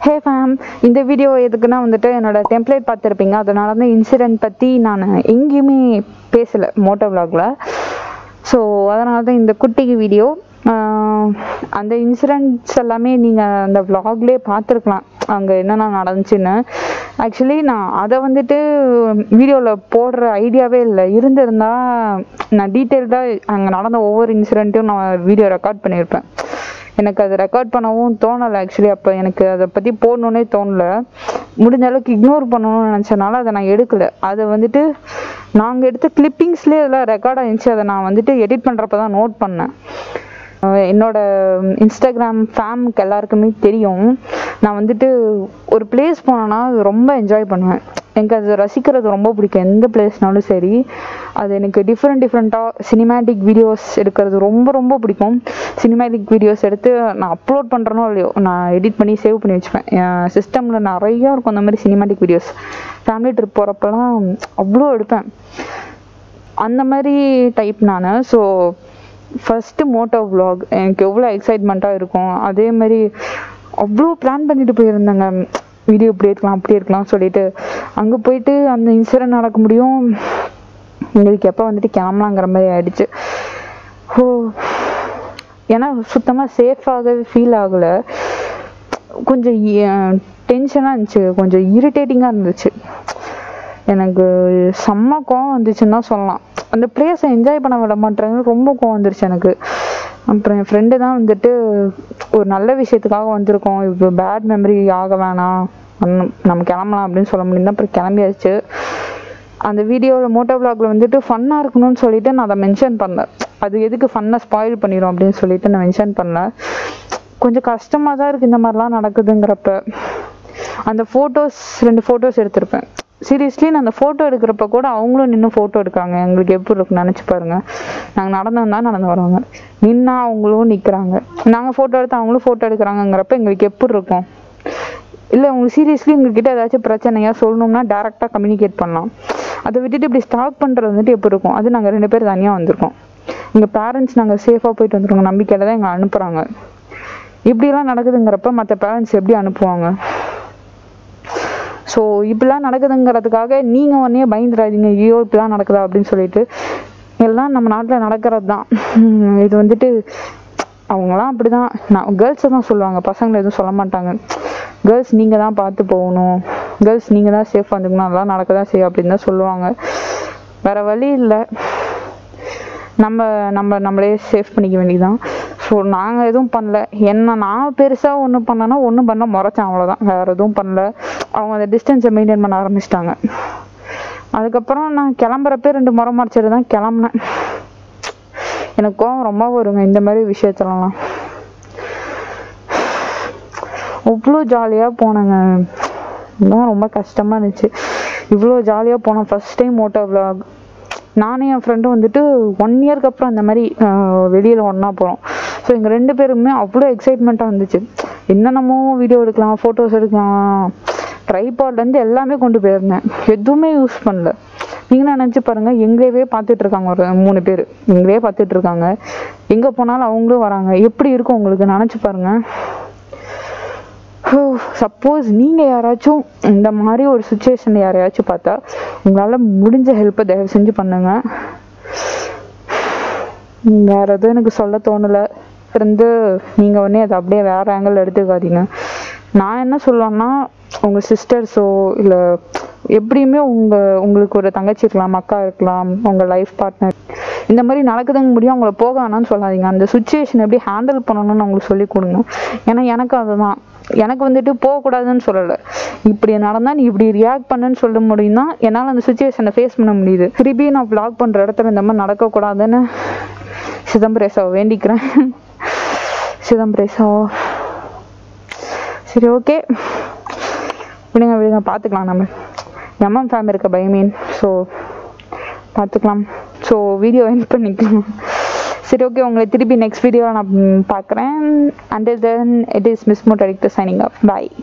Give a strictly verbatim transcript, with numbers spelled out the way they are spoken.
Hey fam, இந்த video எதுக்குன்னா வந்துட்டு என்னோட டெம்ப்ளேட் பார்த்துருப்பீங்க. அதனால தான் இன்சிடென்ட் பற்றி நான் எங்கேயுமே பேசலை மோட்டோவ்ளாகில். ஸோ அதனால தான் இந்த குட்டிக்கு வீடியோ. அந்த இன்சிடென்ட்ஸ் எல்லாமே நீங்கள் அந்த விலாக்லேயே பார்த்துருக்கலாம், அங்கே என்னென்ன நடந்துச்சுன்னு. ஆக்சுவலி நான் அதை வந்துட்டு வீடியோவில் போடுற ஐடியாவே இல்லை. இருந்திருந்தால் நான் டீட்டெயில்டாக அங்கே நடந்த ஒவ்வொரு இன்சிடென்ட்டையும் நான் வீடியோ ரெக்கார்ட் பண்ணியிருப்பேன். எனக்கு அதை ரெக்கார்ட் பண்ணவும் தோணலை. ஆக்சுவலி அப்போ எனக்கு அதை பற்றி போடணுன்னே தோணலை. முடிஞ்ச அளவுக்கு இக்னோர் பண்ணணும்னு நினச்சனால அதை நான் எடுக்கலை. அதை வந்துட்டு நாங்கள் எடுத்த கிளிப்பிங்ஸ்லேயே அதெல்லாம் ரெக்கார்ட் ஆகிருந்துச்சு. அதை நான் வந்துட்டு எடிட் பண்ணுறப்ப தான் நோட் பண்ணேன். என்னோட இன்ஸ்டாகிராம் ஃபேமுக்கு எல்லாருக்குமே தெரியும், நான் வந்துட்டு ஒரு பிளேஸ் போனேன்னா அது ரொம்ப என்ஜாய் பண்ணுவேன். எனக்கு அது ரசிக்கிறது ரொம்ப பிடிக்கும். எந்த பிளேஸ்னாலும் சரி, அது எனக்கு டிஃப்ரெண்ட் டிஃப்ரெண்ட்டாக சினிமேட்டிக் வீடியோஸ் எடுக்கிறது ரொம்ப ரொம்ப பிடிக்கும். சினிமேட்டிக் வீடியோஸ் எடுத்து நான் அப்லோட் பண்ணுறனோ இல்லையோ, நான் எடிட் பண்ணி சேவ் பண்ணி வச்சுப்பேன். என் சிஸ்டமில் நிறையா இருக்கும் அந்த மாதிரி சினிமேட்டிக் வீடியோஸ். ஃபேமிலி ட்ரிப் போகிறப்பெல்லாம் அவ்வளோ எடுப்பேன். அந்த மாதிரி டைப் நான். ஸோ ஃபஸ்ட்டு மோட்டோ விலாக் எனக்கு எவ்வளோ எக்ஸைட்மெண்ட்டாக இருக்கும். அதே மாதிரி அவ்வளோ பிளான் பண்ணிட்டு போயிருந்தேங்க. வீடியோ இப்படி இருக்கலாம் அப்படி இருக்கலாம் சொல்லிட்டு அங்கே போயிட்டு அந்த இன்சிடென்ட் நடக்க முடியும். எங்களுக்கு எப்போ வந்துட்டு கிளம்பலாங்கிற மாதிரி ஆயிடுச்சு. ஓ, ஏன்னா சுத்தமாக சேஃபாகவே ஃபீல் ஆகலை. கொஞ்சம் டென்ஷனாக இருந்துச்சு, கொஞ்சம் இரிட்டேட்டிங்காக இருந்துச்சு. எனக்கு செம்ம கோவம் வந்துச்சுன்னு தான் சொல்லலாம். அந்த பிளேஸை என்ஜாய் பண்ண விட மாட்டேங்க, ரொம்ப கோவம் வந்துருச்சு எனக்கு. அப்புறம் என் ஃப்ரெண்டு தான் வந்துட்டு ஒரு நல்ல விஷயத்துக்காக வந்திருக்கோம், இப்போ பேட் மெமரி ஆக வேணாம், நம்ம கிளம்பலாம் அப்படின்னு சொல்ல முடியும். அப்புறம் கிளம்பியாச்சு. அந்த வீடியோவில் மோட்டோ விலாகில் வந்துட்டு ஃபன்னாக இருக்கணும்னு சொல்லிட்டு நான் அதை மென்ஷன் பண்ணேன். அது எதுக்கு ஃபன்னை ஸ்பாயில் பண்ணிடும் அப்படின்னு சொல்லிட்டு நான் மென்ஷன் பண்ணேன். கொஞ்சம் கஷ்டமாக தான் இருக்குது இந்த மாதிரிலாம் நடக்குதுங்கிறப்ப. அந்த ஃபோட்டோஸ் ரெண்டு ஃபோட்டோஸ் எடுத்திருப்பேன். சீரியஸ்லி நான் அந்த ஃபோட்டோ எடுக்கிறப்ப கூட அவங்களும் நின்று ஃபோட்டோ எடுக்காங்க. எங்களுக்கு எப்படி இருக்குன்னு நினச்சி பாருங்கள். நாங்கள் நடந்தோம் தான் நடந்து வருவாங்க, நின்னா அவங்களும் நிற்கிறாங்க, நாங்கள் ஃபோட்டோ எடுத்து அவங்களும் ஃபோட்டோ எடுக்கிறாங்கங்கிறப்ப எங்களுக்கு எப்படி இருக்கும்? இல்லை உங்களுக்கு சீரியஸ்லி உங்கள்கிட்ட ஏதாச்சும் பிரச்சனையாக சொல்லணும்னா டேரெக்டாக கம்யூனிகேட் பண்ணலாம். அதை விட்டுட்டு இப்படி ஸ்டாக் பண்ணுறது வந்துட்டு எப்படி இருக்கும்? அது நாங்கள் ரெண்டு பேர் தனியாக வந்திருக்கோம். எங்கள் பேரண்ட்ஸ் நாங்கள் சேஃபாக போயிட்டு வந்துருக்கோங்க நம்பிக்கையில் தான் எங்களை அனுப்புகிறாங்க. இப்படிலாம் நடக்குதுங்கிறப்ப மற்ற பேரண்ட்ஸ் எப்படி அனுப்புவாங்க? ஸோ இப்படிலாம் நடக்குதுங்கிறதுக்காக நீங்கள் உடனே பயந்துடாதீங்க, ஐயோ இப்படிலாம் நடக்குதா அப்படின்னு சொல்லிட்டு. எல்லாம் நம்ம நாட்டில் நடக்கிறது தான். இது வந்துட்டு அவங்களாம் அப்படி தான். நான் கேர்ள்ஸை தான் சொல்லுவாங்க, பசங்களை எதுவும் சொல்ல மாட்டாங்க. கேர்ள்ஸ் நீங்கள் தான் பார்த்து போகணும், கேர்ள்ஸ் நீங்கள் தான் சேஃபாக இருந்துக்கணும், அதெல்லாம் நடக்க தான் செய்யும் அப்படின்னு தான் சொல்லுவாங்க. வேறு வழி இல்லை, நம்ம நம்ம நம்மளே சேஃப் பண்ணிக்க வேண்டியதுதான். ஸோ நாங்கள் எதுவும் பண்ணல. என்ன நான் பெருசாக ஒன்று பண்ணேன்னா ஒன்றும் பண்ண முறைச்சேன், அவ்வளோதான். வேறு எதுவும் பண்ணல. அவங்க அந்த டிஸ்டன்ஸை மெயின்டைன் பண்ண ஆரம்பிச்சிட்டாங்க. அதுக்கப்புறம் நான் கிளம்புறப்பே ரெண்டு முறை மறைச்சிட்டு தான் கிளம்புனேன். எனக்கு கோவம் ரொம்ப வருங்க இந்த மாதிரி விஷயத்துலலாம். அவ்வளோ ஜாலியாக போனேங்க, இதுதான் ரொம்ப கஷ்டமாக இருந்துச்சு. இவ்வளோ ஜாலியாக போனேன் ஃபஸ்ட் டைம் மோட்டோ விலாக். நானும் என் ஃப்ரெண்டும் வந்துட்டு ஒன் இயர்க்கு அப்புறம் அந்த மாதிரி வெளியில் ஒன்றா போகிறோம். ஸோ எங்கள் ரெண்டு பேருமே அவ்வளோ எக்ஸைட்மெண்ட்டாக இருந்துச்சு. என்னென்னமோ வீடியோ எடுக்கலாம், ஃபோட்டோஸ் எடுக்கலாம், ட்ரைபாட்லேருந்து எல்லாமே கொண்டு போயிருந்தேன். எதுவுமே யூஸ் பண்ணல. நீங்களும் நினச்சி பாருங்கள், எங்களையவே பார்த்துட்டு இருக்காங்க ஒரு மூணு பேர், எங்களையே பார்த்துட்டு இருக்காங்க. எங்கே போனாலும் அவங்களும் வராங்க. எப்படி இருக்கும் உங்களுக்கு நினச்சி பாருங்கள். சப்போஸ் நீங்கள் யாராச்சும் இந்த மாதிரி ஒரு சுச்சுவேஷனில் யாரையாச்சும் பார்த்தா உங்களால் முடிஞ்ச ஹெல்ப்பை தயவு செஞ்சு பண்ணுங்க. வேறு எதுவும் எனக்கு சொல்ல தோணலை. இருந்து நீங்கள் உடனே அதை அப்படியே வேறு ஆங்கிள் எடுத்துக்காதீங்க. நான் என்ன சொல்லுவேன்னா, உங்கள் சிஸ்டர்ஸோ இல்லை எப்படியுமே உங்கள் உங்களுக்கு ஒரு தங்கச்சி இருக்கலாம், அக்கா இருக்கலாம், உங்கள் லைஃப் பார்ட்னர், இந்த மாதிரி நடக்குதுங்க முடியும் அவங்கள போக வேணான்னு சொல்லாதீங்க. அந்த சுச்சுவேஷன் எப்படி ஹேண்டில் பண்ணணும்னு அவங்களுக்கு சொல்லி கொடுங்க. ஏன்னா எனக்கு அதுதான், எனக்கு வந்துட்டு போகக்கூடாதுன்னு சொல்லலை, இப்படி நடந்தால் நீ இப்படி ரியாக்ட் பண்ணுன்னு சொல்ல முடியும்னா என்னால் அந்த சுச்சுவேஷனை ஃபேஸ் பண்ண முடியுது. திருப்பி நான் வ்ளாக் பண்ணுற இடத்துல இந்த மாதிரி நடக்கக்கூடாதுன்னு சிதம்பரேசாவை வேண்டிக்கிறேன். சிதம்பரேசாவோ சரி, ஓகே, விடுங்க விடுங்க பார்த்துக்கலாம். நம்ம எம்எம் ஃபேம் இருக்க பை மீன். ஸோ பார்த்துக்கலாம். ஸோ வீடியோ எண்ட் பண்ணிக்கலாம். சரி, ஓகே, உங்களை திருப்பி நெக்ஸ்ட் வீடியோவில் நான் பார்க்குறேன். Until then it is Miss Moto editor signing off. By.